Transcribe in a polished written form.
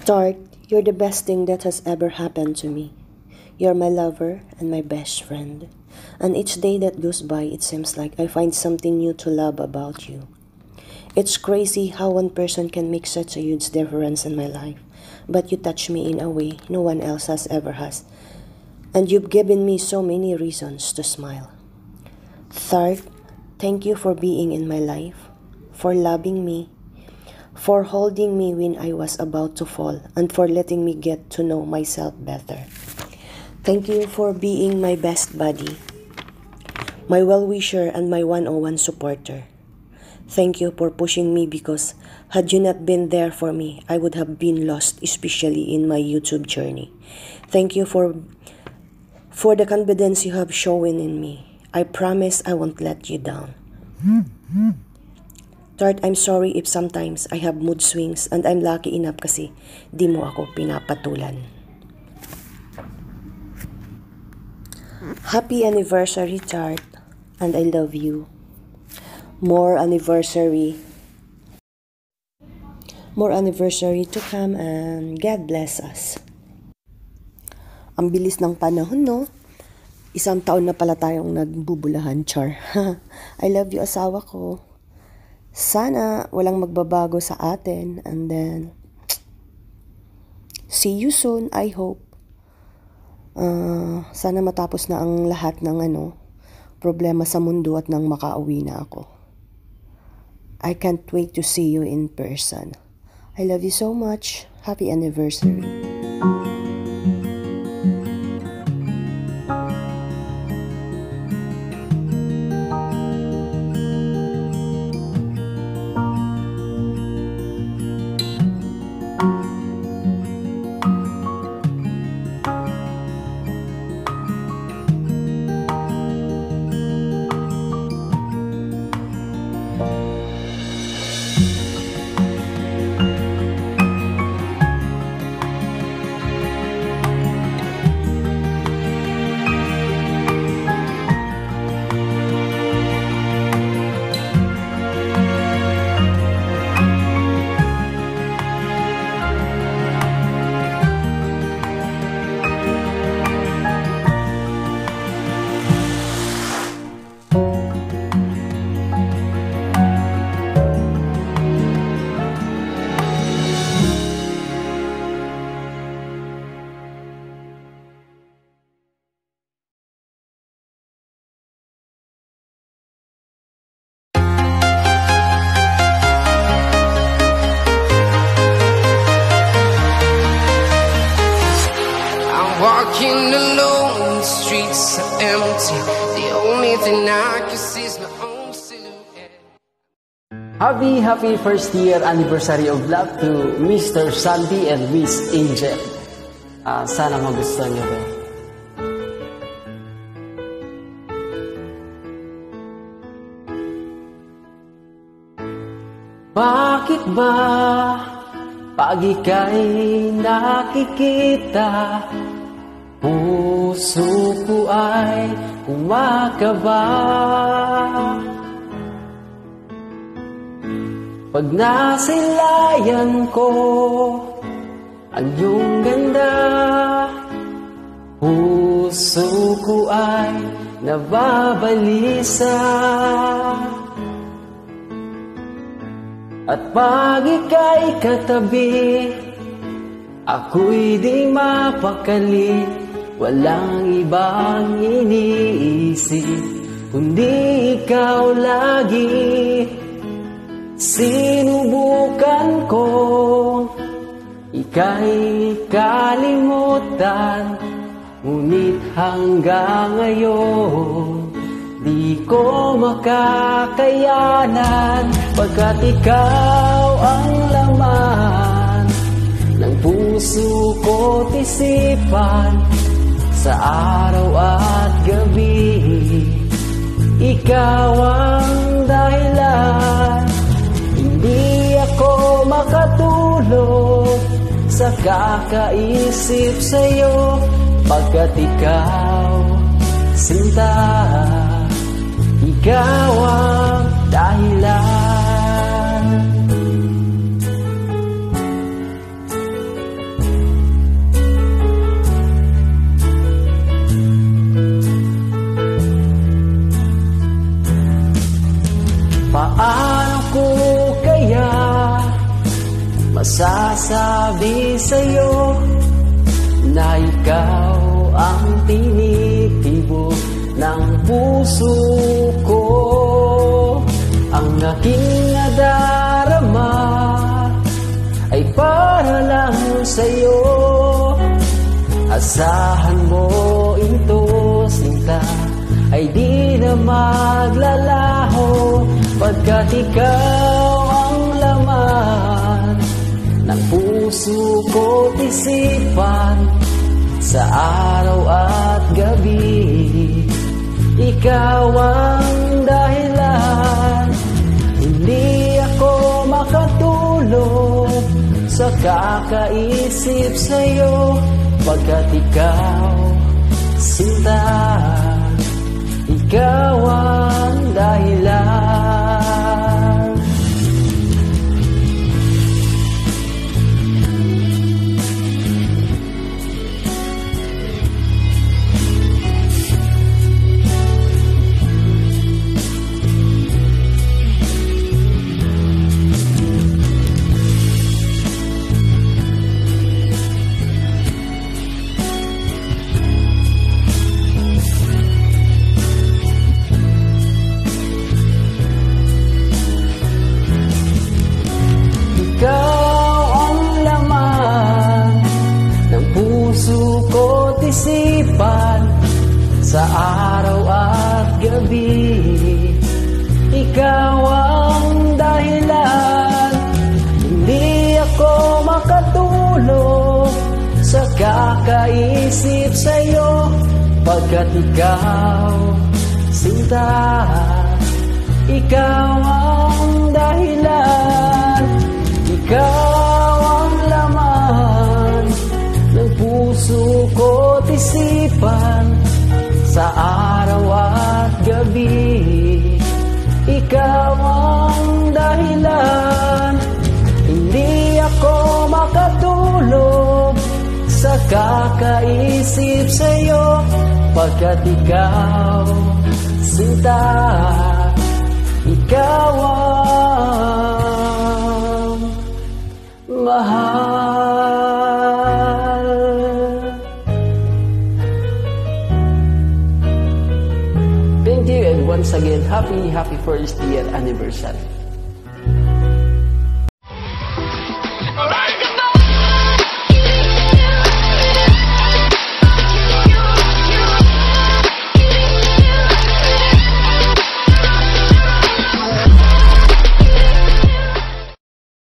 Tart, you're the best thing that has ever happened to me. You're my lover and my best friend. And each day that goes by, it seems like I find something new to love about you. It's crazy how one person can make such a huge difference in my life. But you touch me in a way no one else has ever has. And you've given me so many reasons to smile. Tart, thank you for being in my life, for loving me, for holding me when I was about to fall, and for letting me get to know myself better. Thank you for being my best buddy, my well-wisher and my one-on-one supporter. Thank you for pushing me because had you not been there for me, I would have been lost, especially in my YouTube journey. Thank you for the confidence you have shown in me. I promise I won't let you down. Tart, I'm sorry if sometimes I have mood swings and I'm lucky enough kasi di mo ako pinapatulan. Happy anniversary, Tart, and I love you. More anniversary to come, and God bless us. Ang bilis ng panahon, no? 1 taon na pala tayong nagbubulahan, char. I love you, asawa ko. Sana walang magbabago sa atin, and then see you soon, I hope. Sana matapos na ang lahat ng problema sa mundo at nang makauwi na ako. I can't wait to see you in person. I love you so much. Happy anniversary. Walking alone, the streets are empty. The only thing I can see is my own silhouette. Happy first year anniversary of love to Mr. Sandy and Miss Angel. Sana magustuhan niyo ko. Bakit ba pag ika'y nakikita, puso ko ay kumakaba? Pag nasilayan ko ang iyong ganda, puso ko ay nababalisa. At pag ika'y katabi, ako'y di mapakali. Walang ibang iniisip kundi ikaw lagi. Sinubukan ko ika'y kalimutan, ngunit hanggang ngayon di ko makakayanan. Pagkat ikaw ang laman ng puso ko't isipan, sa araw at gabi, ikaw ang dahilan. Hindi ako makatulog sa kakaisip sa'yo, pagkat ikaw, sinta, ikaw ang dahilan. sa'yo na ikaw ang tinitibok ng puso ko. Ang aking nadarama ay para lang sa'yo. Asahan mo ito, sinta, ay di na maglalaho, pagkat ikaw ang laman ng puso ko't isipan. Sa araw at gabi, ikaw ang dahilan. Hindi ako makatulog sa kakaisip sa'yo, pagkat ikaw, sinta, ikaw ang dahilan. Ko't isipan sa araw at gabi, ikaw ang dahilan. Hindi ako makatulog sa kakaisip sa'yo, pagkat ikaw, sinta, ikaw ang dahilan. Ikaw ang laman ng puso ko't isipan sa araw at gabi, ikaw ang dahilan. Hindi ako makatulog sa kakaisip sa'yo, pagkat ikaw, sinta, ikaw ang mahal. Thank you, and once again, happy first year anniversary.